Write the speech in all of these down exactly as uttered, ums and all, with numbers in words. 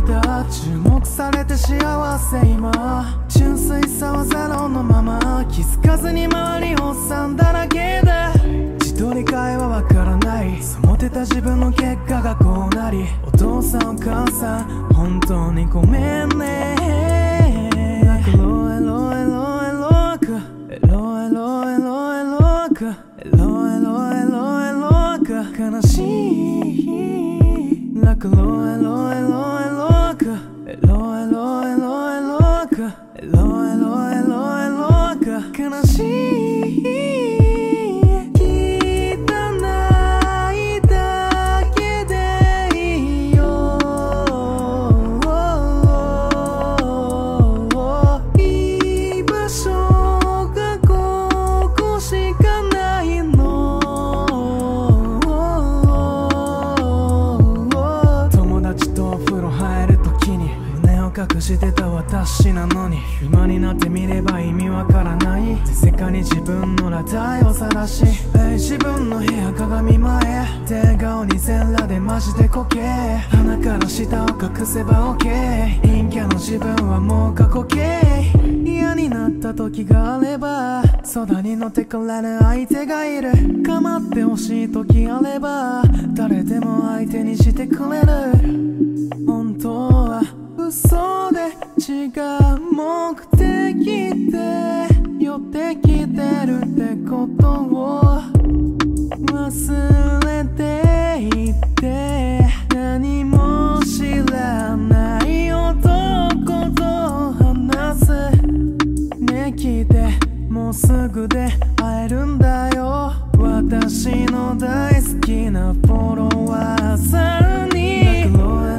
だ注目されて幸せ今純粋さはゼロのまま気づかずに周りおっさんだらけで自撮り会はわからないそう思ってた自分の結果がこうなりお父さんお母さん本当にごめんねなんかロエロエロエロくエロエロエロエロくエロエロエロエロく悲しいなんかロエロエロエロくエロエロエロエロくエロエロエロエロく悲しい隠してた私なのに今になってみれば意味わからない世界に自分の裸体を晒し自分の部屋鏡前手顔に全裸でマジでこけ鼻から下を隠せば OK 陰キャの自分はもう過去形嫌になった時があればそばに乗ってくれる相手がいる構ってほしい時あれば誰でも相手にしてくれる本当は嘘で違う目的で寄ってきてるってことを忘れていて何も知らない男と話すね聞いてもうすぐで会えるんだよ私の大好きなフォロワーさんに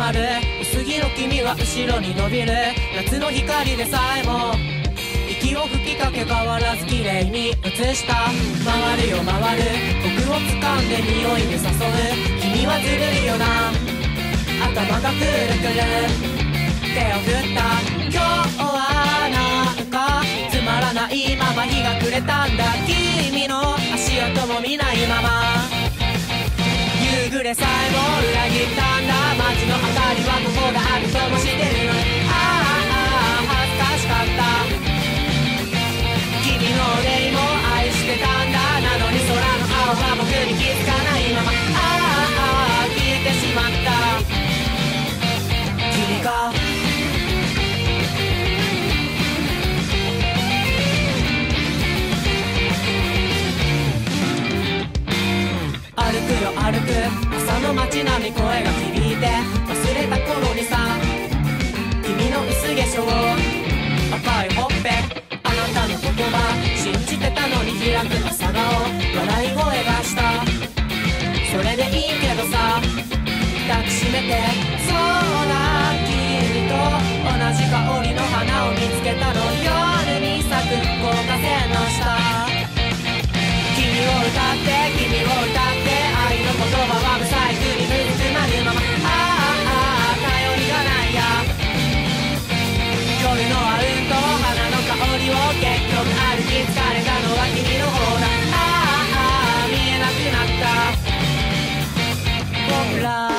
まる。薄着の君は後ろに伸びる。夏の光でさえも息を吹きかけ変わらず綺麗に映した。回るよ回る僕を掴んで匂いで誘う。君はずるいよな頭がくるくる手を振った。今日はなんかつまらないまま日が暮れたんだ。君の足音も見ないまま夕暮れさえも裏切ったんだ。街の明かりはここがあるともしてるのに、ああ恥ずかしかった。君の腕も愛してたんだ。なのに空の青は僕に気づかないまま、ああ消えてしまった。君が歩くよ歩く朝の街並み声が響いて忘れた頃にさ、君の薄化粧赤いほっぺあなたの言葉信じてたのに開く朝顔笑い声がした。それでいいけどさ抱きしめて、そうだ君と同じ香りの花を見つけたの。夜に咲く高架線の下君を歌って君を歌って愛の言葉はブサイクに続くまるまま、ああ頼りがないや。夜のアウンと花の香りを結局歩き疲れたのは君の方だ。ああ見えなくなった僕ら。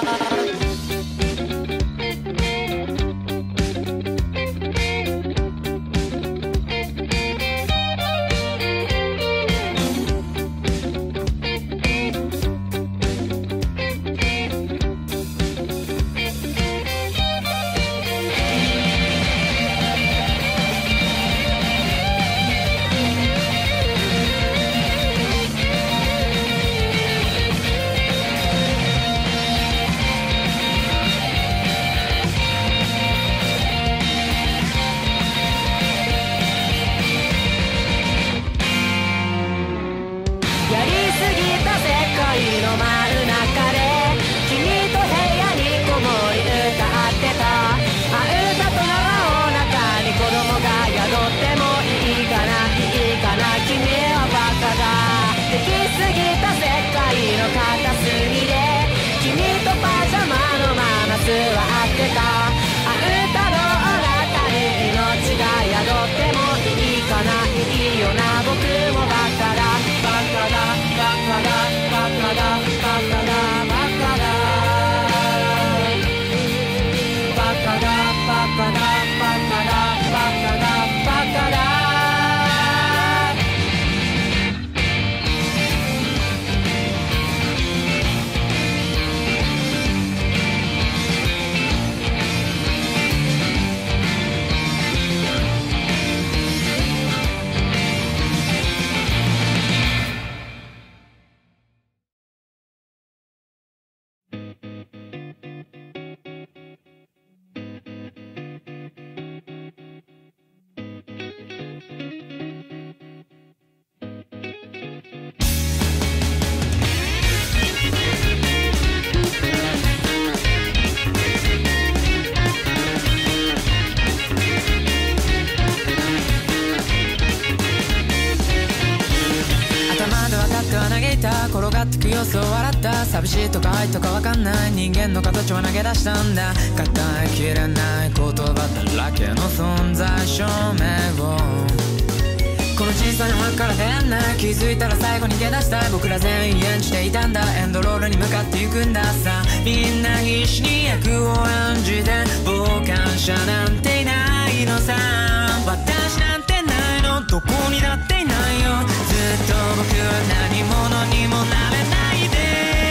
転がってく様子を笑った。寂しいとか愛とかわかんない人間の形を投げ出したんだ。語りきれない言葉だらけの存在証明をこの小さな幕から出んない。気づいたら最後に出だしたい。僕ら全員演じていたんだ。エンドロールに向かって行くんださ。みんな必死に役を演じて傍観者なんていないのさ。私なんてないのどこにだっていないよ。ずっと僕は何者にもなれないで。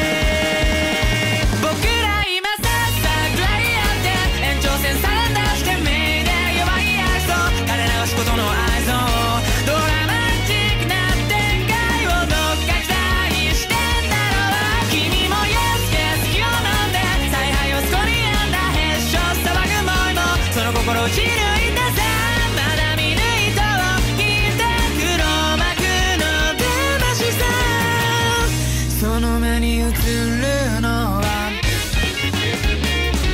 僕ら今さっさぐらいやって延長線サレンダーして目で弱い愛想垂れ流すことの愛想ドラマチックな展開をどっか期待してんだろう。君もイエスケース気を飲んで采配をそこにやんだ。へっしょ騒ぐもいもその心を知るんださ。まだ見ぬ糸を引いた黒幕の魂さ。その目に映るのは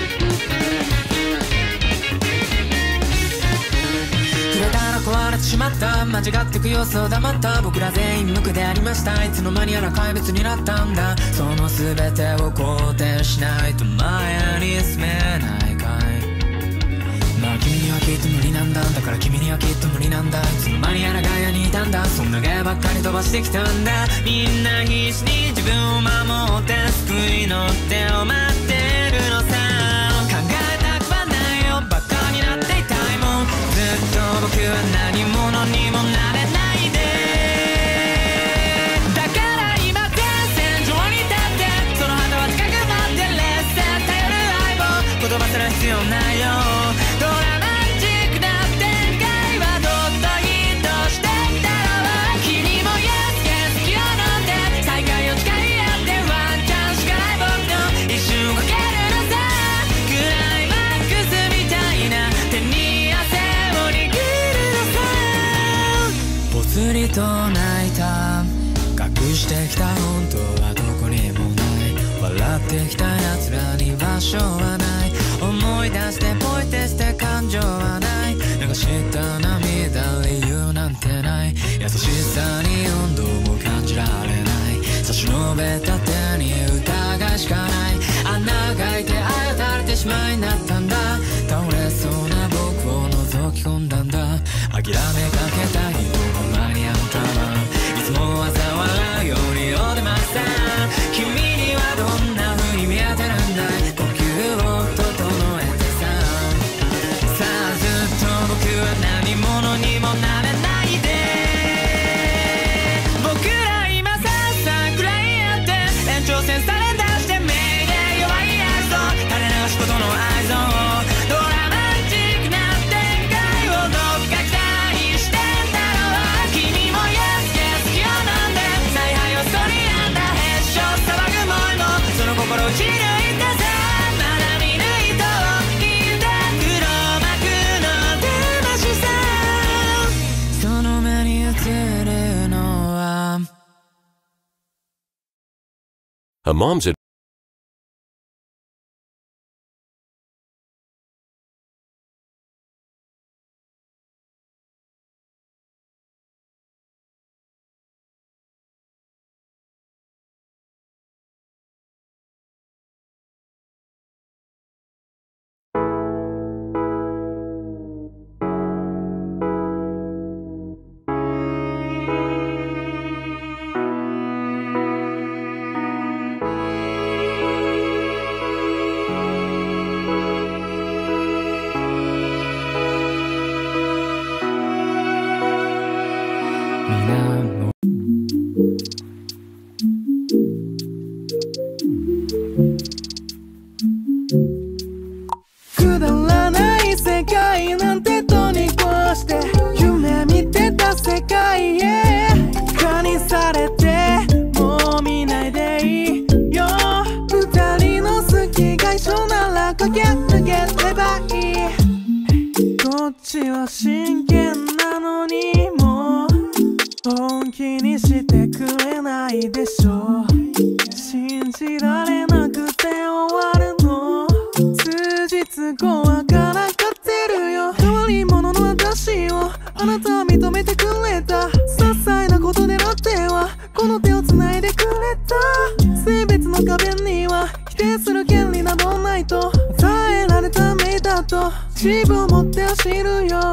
壊れてしまった。間違ってく様子を黙った。僕ら全員無垢でありました。いつの間にやら怪物になったんだ。その全てを肯定しないと前に進めないかい。まあ君にはきっと無理なんだ。だから君にはきっと無理なんだ。いつの間にやらガヤにいたんだ。そんなガヤばっかり飛ばしてきたんだ。みんな必死に自分を守って救いの手を待ってるのさ。考えたくはないよ、バカになっていたいもん。ずっと僕は何者にもなれないで。だから今前線上に立ってその旗は近くまって劣勢頼る相棒。言葉すら必要ないよ。ドラマチックな展開はどっとヒットしてきたらば君も Yes Yes 気を飲んで再会を誓い合ってワンチャンしかない僕の一瞬をかけるのさ。クライマックスみたいな手に汗を握るのさ。ぽつりと泣いた隠してきた本当はどこにもない。笑ってきた奴らに場所はない。思い出してポイってして感情はない。流した涙理由なんてない。優しさに温度も感じられない。差し伸べた手に疑いしかない。穴が開いてあやたれてしまいになったんだ。倒れそうな僕を覗き込んだんだ。諦めかけた人の前にあんたはいつも嘲笑うようにお出ました。君にはどんな風に見えてるんだい。呼吸を整えてさ。さあずっと僕は何者にもなれないで。僕ら今さっさ食らい合って延長戦サレンダーして目で弱いやつと垂れ流すことの愛憎を。ドラマチックな展開をどっか期待してんだろう。君も Yes Yes 気を飲んで采配をそり合んだ。へっしょ騒ぐもいもその心を打ち抜いてさ。まだ見ぬ糸を引いて黒幕の出ましさ。その目に映るのは A mom's ad- くだらない世界なんてとに越して夢見てた世界へ蚊にされてもう見ないでいいよ。二人の好きが一緒なら駆け抜ければいい。こっちは真剣なのにもう本気にしてくれないでしょ。信じられなくて終わるの数日後わからんかってるよ。変わり者の私をあなたは認めてくれた。些細なことでなってはこの手を繋いでくれた。性別の壁には否定する権利などないと与えられた命だと自分を持って走るよ。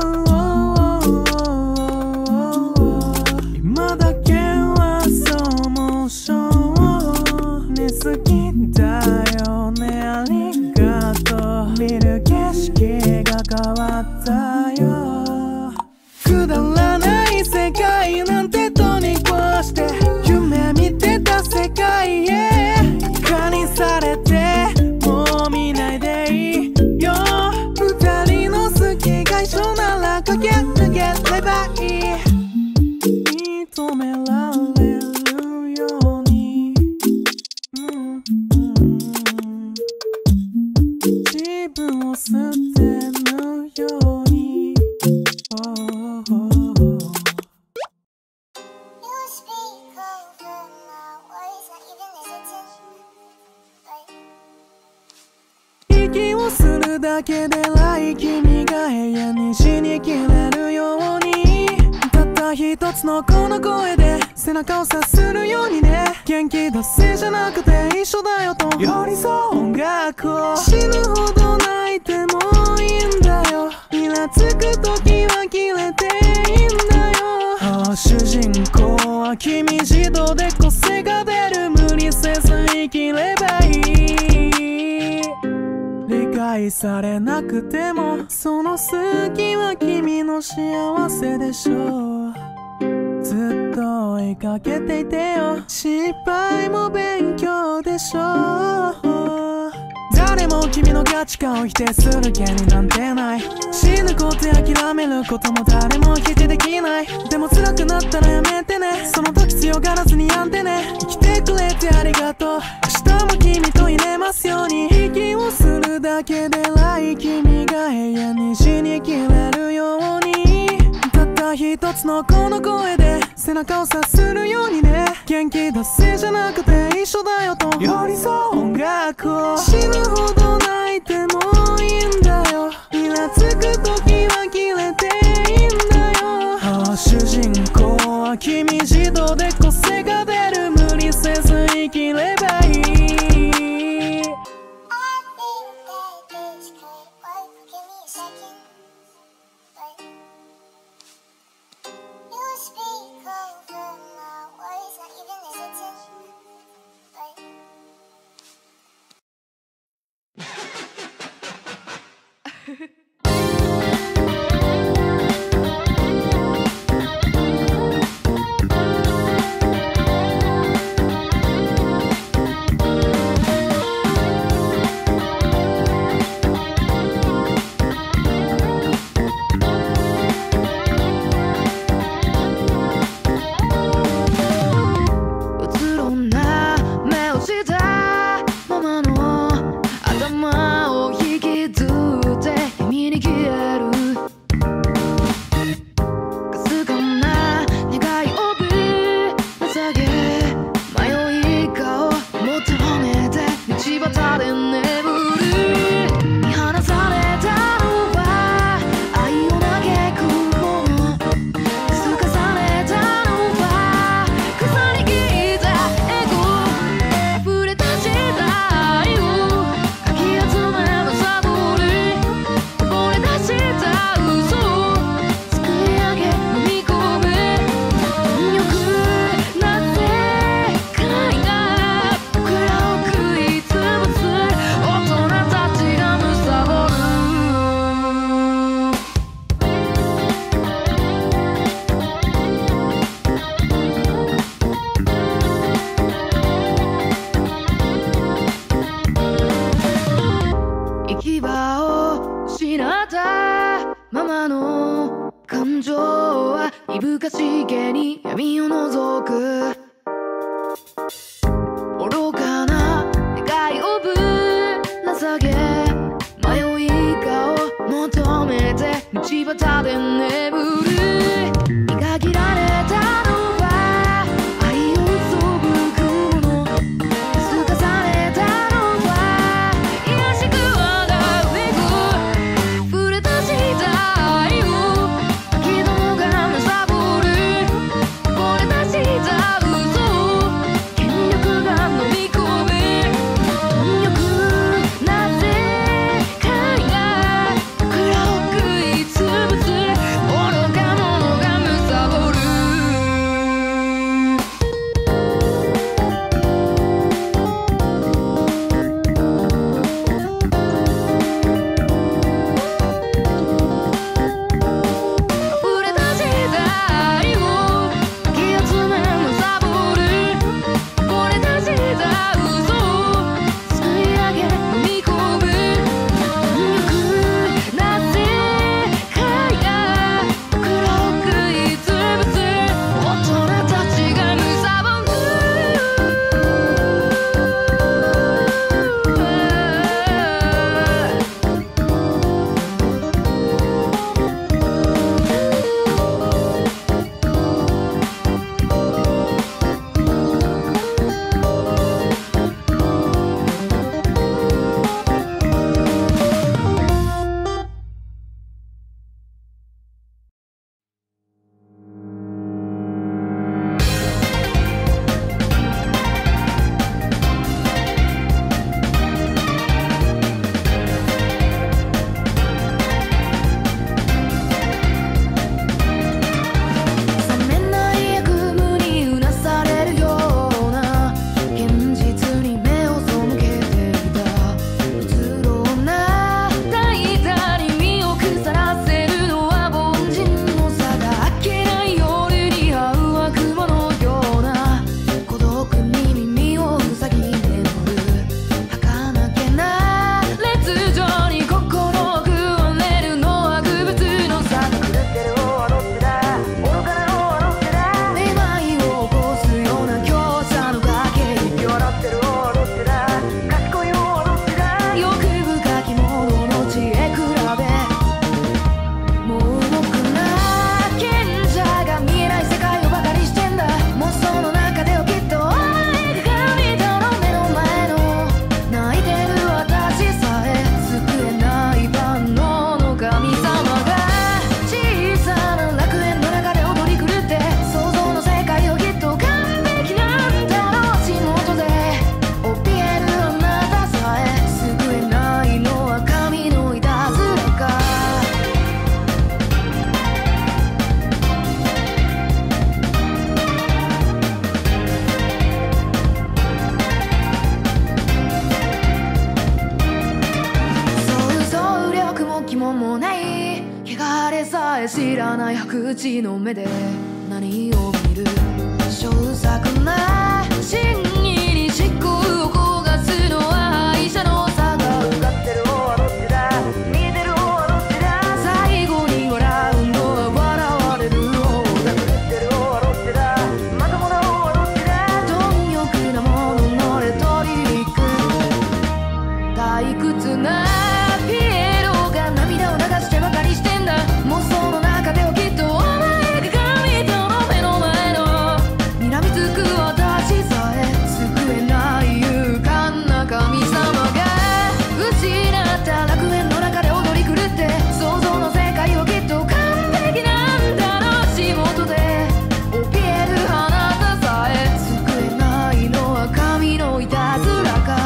今だけはそうモーションに好きだよね。ありがとう。見る景色が変わったよ。くだらない世界なんてとに越して夢見てた世界へ蚊にされてもう見ないでいいよ。二人の好きが一緒なら駆け抜ければいい。認められるように、うんうん、自分を捨てるように、oh, oh, oh. 息をするだけで来君が永遠に死にきれるように一つのこの声で背中を察するようにね。元気出せじゃなくて一緒だよと寄り添う音楽を。死ぬほど泣いてもいいんだよ。イラつく時はキレていいんだよ。ああ主人公は君自動で個性が出る。無理せず生きればいい。理解されなくてもその好きは君の幸せでしょう。ずっと追いかけていてよ。失敗も勉強でしょう。誰も君の価値観を否定する権利なんてない。死ぬことや諦めることも誰も否定できない。でも辛くなったらやめてね。その時強がらずにやんでね。生きてくれてありがとう。明日も君といれますように。息をするだけで来君が永遠に死にきれるように。たった一つのこの声で背中を察するようにね。元気出せじゃなくて一緒だよと寄り添う音楽を。死ぬほど泣いてもいいんだよ。イラつく時はキレていいんだよ。ああ主人公は君自動で個性が出る。無理せず生きればいい。 愚か彼さえ知らない白痴の目で何を見る。小作な真意に執行を焦がすのは愛者の差が受かってる方はどっちだ、見てる方はどっちだ。最後に笑うのは笑われる方だ、狂ってる方はどっちだ、まともな方はどっちだ。貪欲なもののレトリック、退屈なピエロが涙を流してばかりしてんだ。妄想の中ではきっとお前が神との目の前の睨みつく私さえ救えない勇敢な神様が失った楽園の中で踊り狂って想像の世界はきっと完璧なんだろう。足元で怯えるあなたさえ救えないのは神のいたずらか。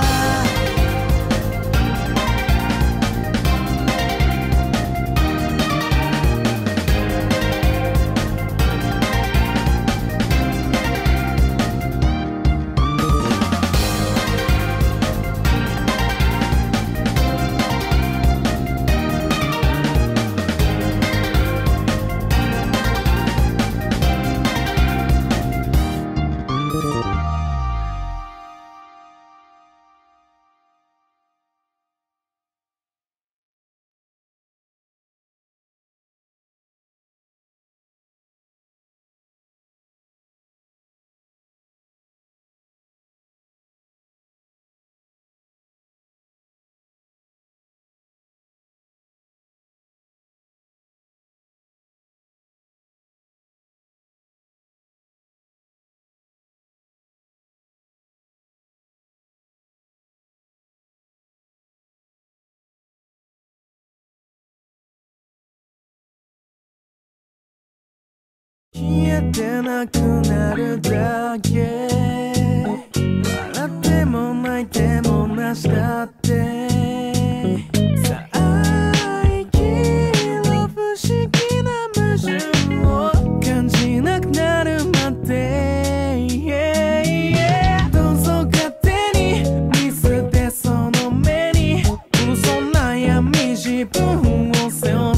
消えてなくなるだけ、笑っても泣いてもなしだって、さあ生きろ不思議な矛盾を感じなくなるまで、どうぞ勝手に見捨てその目に嘘な闇自分を背負って、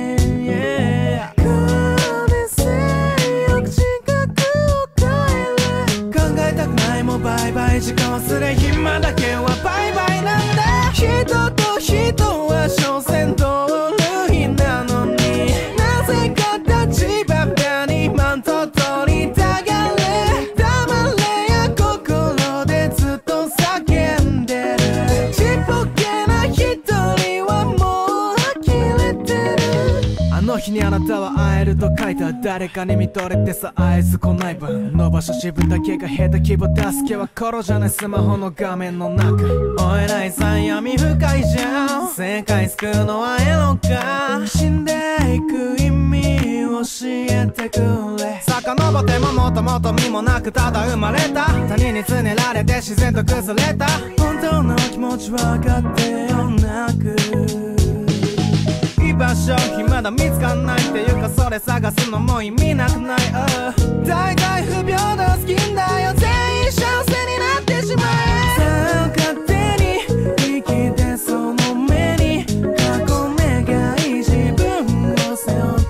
バイバイ時間忘れ暇だけはバイバイなんだ。人と人は所詮同類なのに、なぜか立場にマント取りたがれ。黙れや心でずっと叫んでる。ちっぽけな一人はもう呆れてる。あの日にあなたは会えると書いた、誰かに見とれてさ会えず来ない分伸ばした自分だけが下手希望助けは頃じゃないスマホの画面の中。追えないさ闇深いじゃん、世界救うのはエロか。死んでいく意味を教えてくれ。遡ってももともと身もなくただ生まれた、他人につねられて自然と崩れた。本当の気持ち分かってよなく、居場所まだ見つかんないっていうか、それ探すのも意味なくない、uh、大体不平等好きんだよ、全員幸せになってしまえ。さあ勝手に生きてその目に箱根がい自分を背負って、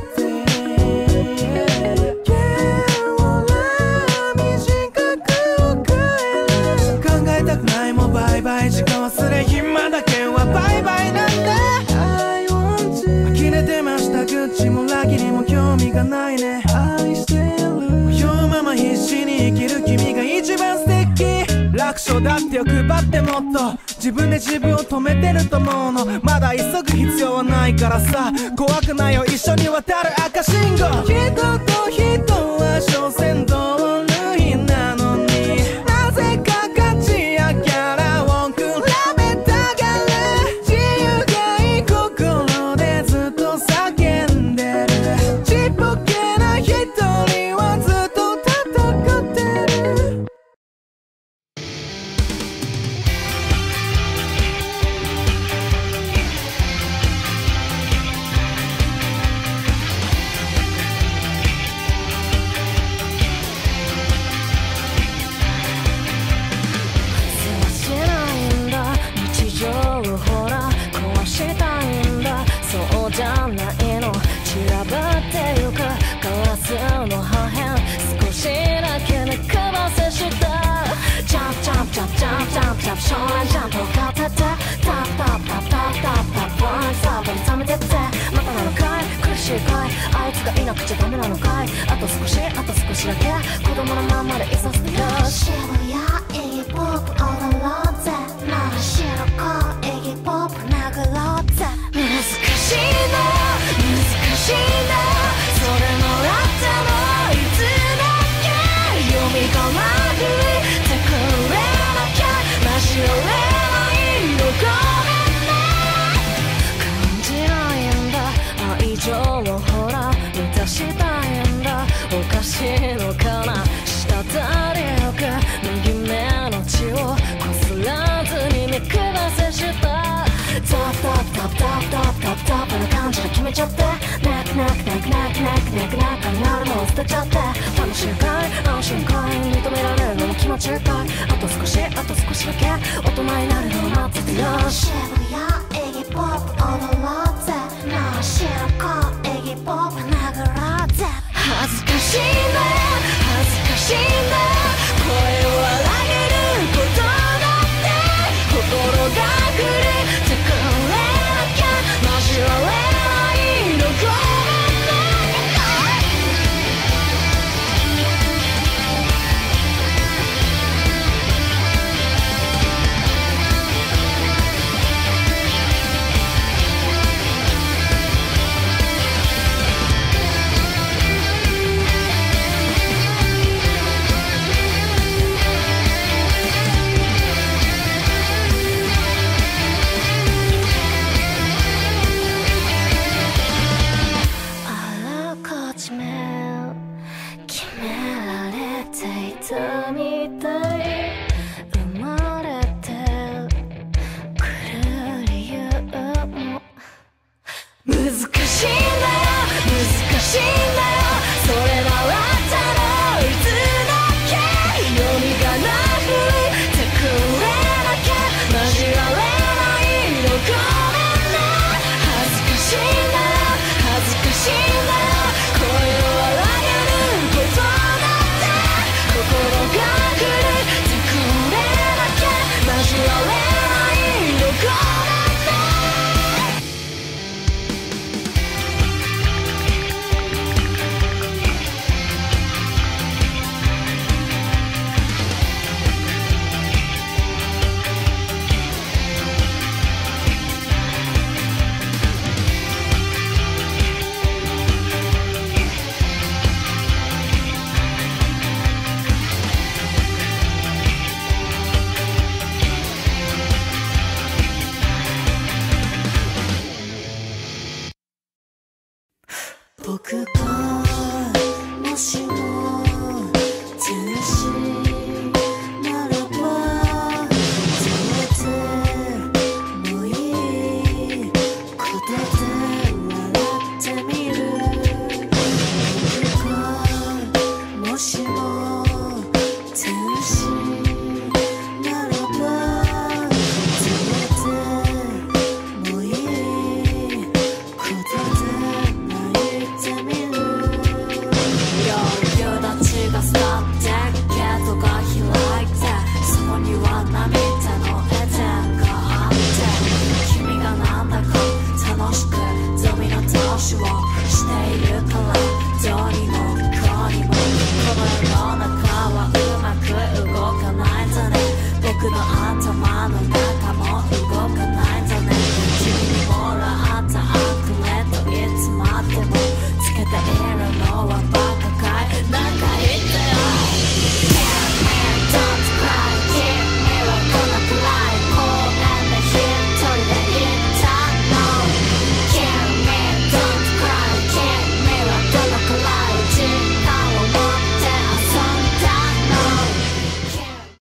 毛を短く変える。考えたくないもバイバイ時間忘れ暇だけはバイバイなんだ。呆れてました口もラキにも興味がないね。愛してる迷うまま必死に生きる君が一番素敵。楽勝だって欲張ってもっと自分で自分を止めてると思うの。まだ急ぐ必要はないからさ、怖くないよ一緒に渡る赤信号。人と人は所詮同類なのに、なぜか価値やキャラを比べたがる。自由がいい心でずっと叫んでる。ちっぽけな一人はずっと戦ってる。 ジャンプ少年ジャンプを片手タップタップタップタップタップタップワンサーブに冷めてってまたなのかい苦しいかいあいつがいなくちゃダメなのかいあと少しあと少しだけ子供のまんまでいさせてよ渋谷イギポップ踊ろうぜ真っ白こイギポップ殴ろうぜ難しいな難しいなそれもらったのいつだっけ読み込まずてくれなきゃ交われないのごめんね感じないんだ愛情をほら満たしたいんだおかしいのかな滴りゆく右目の血をこすらずに見下せしたタップタップタップタップタップタップタップな感じで決めちゃってナクナクナクナクナクナクナクになるのを捨てちゃって楽しいかい安心かい認められるのも気持ちいいかいあと少しあと少しだけ大人になるのを待っててよ渋谷イギポップ踊ろうぜ真っ白こイギポップ殴ろうぜ恥ずかしいな恥ずかしいな声を荒げることだって心が震えてくれなきゃ交われないのごめんねあらかじめ決められていたみたい生まれてくる理由も難しいんだよ難しいんだよそれならたのいつだっけ読みがなふりてくれなきゃ交われないのごめんね恥ずかしいんだよ恥ずかしいんだよ声を荒げることだって心が震えてくれなきゃ交われないのごめんね僕がもしも天使ならばそれでもいいことで笑ってみる僕がもしも天使ならばそれでもいいことで泣いてみる余裕立ちが去ってゲートが開いてそこには涙のエデンがあって君がなんだか楽しくドミノ倒しを